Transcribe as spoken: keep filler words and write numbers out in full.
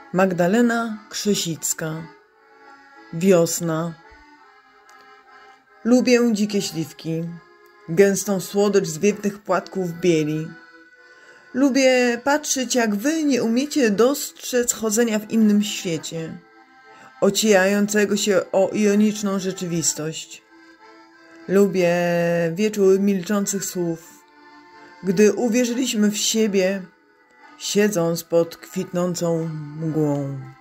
Magdalena Krzesicka. Wiosna. Lubię dzikie śliwki, gęstą słodycz zwiewnych płatków bieli. Lubię patrzeć, jak wy nie umiecie dostrzec chodzenia w innym świecie, ocierającego się o ioniczną rzeczywistość. Lubię wieczór milczących słów, gdy uwierzyliśmy w siebie, siedząc pod kwitnącą mgłą.